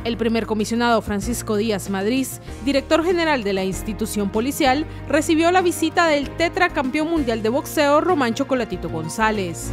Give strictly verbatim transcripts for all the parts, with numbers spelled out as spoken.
El primer comisionado Francisco Díaz Madrid, director general de la institución policial, recibió la visita del tetracampeón mundial de boxeo Román Chocolatito González.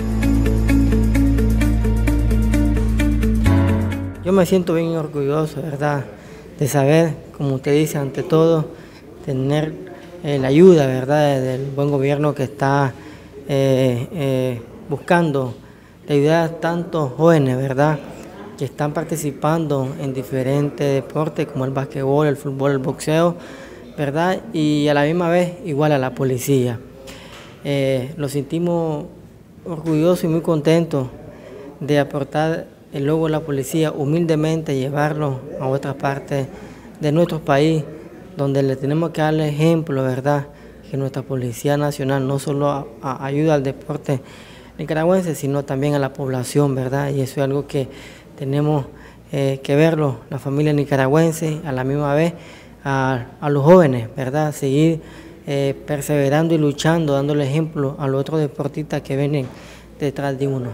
Yo me siento bien orgulloso, ¿verdad?, de saber, como usted dice, ante todo, tener eh, la ayuda, ¿verdad?, del buen gobierno que está eh, eh, buscando ayudar a tantos jóvenes, ¿verdad?, que están participando en diferentes deportes como el basquetbol, el fútbol, el boxeo, ¿verdad?, y a la misma vez igual a la policía. Eh, nos sentimos orgullosos y muy contentos de aportar el logo de la policía, humildemente llevarlo a otras partes de nuestro país, donde le tenemos que darle ejemplo, ¿verdad?, que nuestra Policía Nacional no solo a, a ayuda al deporte nicaragüense, sino también a la población, ¿verdad?, y eso es algo que tenemos eh, que verlo, la familia nicaragüense, a la misma vez a, a los jóvenes, ¿verdad?, seguir eh, perseverando y luchando, dándole ejemplo a los otros deportistas que vienen detrás de uno.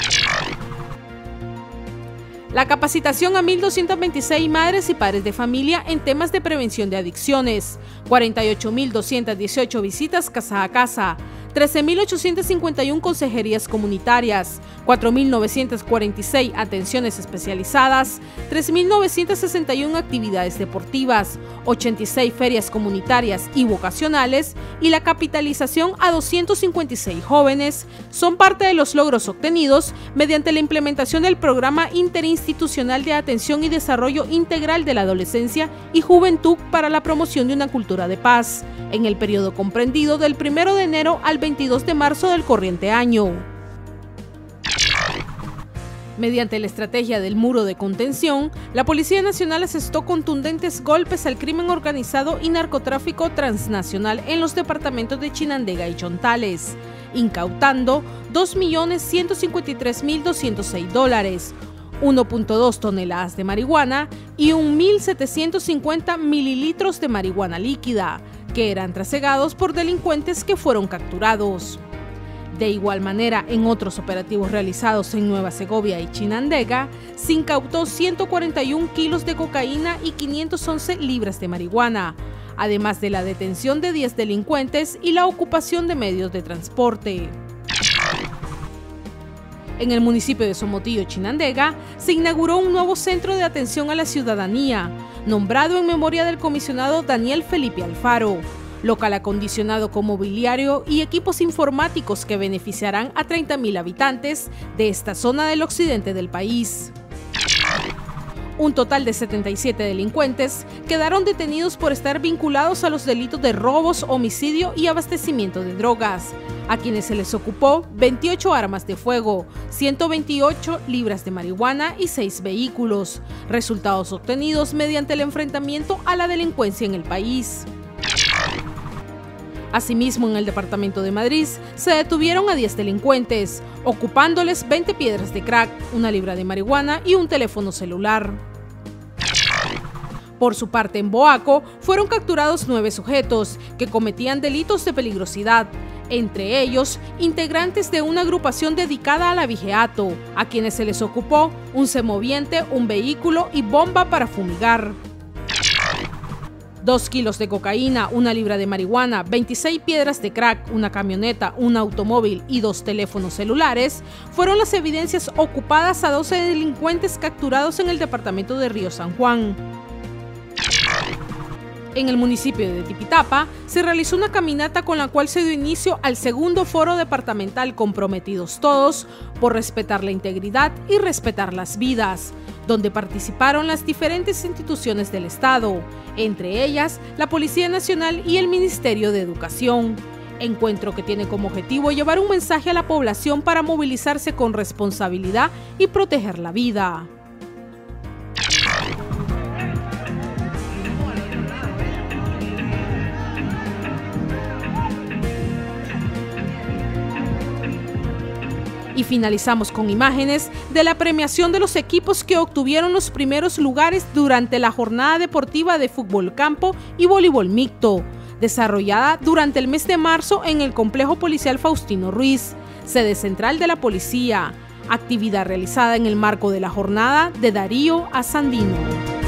La capacitación a mil doscientas veintiséis madres y padres de familia en temas de prevención de adicciones, cuarenta y ocho mil doscientas dieciocho visitas casa a casa, trece mil ochocientas cincuenta y una consejerías comunitarias, cuatro mil novecientas cuarenta y seis atenciones especializadas, tres mil novecientas sesenta y una actividades deportivas, ochenta y seis ferias comunitarias y vocacionales y la capitalización a doscientos cincuenta y seis jóvenes son parte de los logros obtenidos mediante la implementación del Programa Interinstitucional de Atención y Desarrollo Integral de la Adolescencia y Juventud para la promoción de una cultura de paz, en el periodo comprendido del primero de enero al veintidós de marzo del corriente año. Mediante la estrategia del muro de contención, la Policía Nacional asestó contundentes golpes al crimen organizado y narcotráfico transnacional en los departamentos de Chinandega y Chontales, incautando dos millones ciento cincuenta y tres mil doscientos seis dólares, uno punto dos toneladas de marihuana y un mil setecientos cincuenta mililitros de marihuana líquida, que eran trasegados por delincuentes que fueron capturados. De igual manera, en otros operativos realizados en Nueva Segovia y Chinandega, se incautó ciento cuarenta y un kilos de cocaína y quinientas once libras de marihuana, además de la detención de diez delincuentes y la ocupación de medios de transporte. En el municipio de Somotillo, Chinandega, se inauguró un nuevo centro de atención a la ciudadanía, nombrado en memoria del comisionado Daniel Felipe Alfaro, local acondicionado con mobiliario y equipos informáticos que beneficiarán a treinta mil habitantes de esta zona del occidente del país. Un total de setenta y siete delincuentes quedaron detenidos por estar vinculados a los delitos de robos, homicidio y abastecimiento de drogas, a quienes se les ocupó veintiocho armas de fuego, ciento veintiocho libras de marihuana y seis vehículos, resultados obtenidos mediante el enfrentamiento a la delincuencia en el país. Asimismo, en el departamento de Madrid se detuvieron a diez delincuentes, ocupándoles veinte piedras de crack, una libra de marihuana y un teléfono celular. Por su parte, en Boaco fueron capturados nueve sujetos que cometían delitos de peligrosidad, entre ellos integrantes de una agrupación dedicada al abigeato, a quienes se les ocupó un semoviente, un vehículo y bomba para fumigar. Dos kilos de cocaína, una libra de marihuana, veintiséis piedras de crack, una camioneta, un automóvil y dos teléfonos celulares fueron las evidencias ocupadas a doce delincuentes capturados en el departamento de Río San Juan. En el municipio de Tipitapa se realizó una caminata con la cual se dio inicio al segundo foro departamental Comprometidos Todos por respetar la integridad y respetar las vidas, donde participaron las diferentes instituciones del Estado, entre ellas la Policía Nacional y el Ministerio de Educación. Encuentro que tiene como objetivo llevar un mensaje a la población para movilizarse con responsabilidad y proteger la vida. Y finalizamos con imágenes de la premiación de los equipos que obtuvieron los primeros lugares durante la jornada deportiva de fútbol campo y voleibol mixto, desarrollada durante el mes de marzo en el Complejo Policial Faustino Ruiz, sede central de la policía, actividad realizada en el marco de la jornada de Darío a Sandino.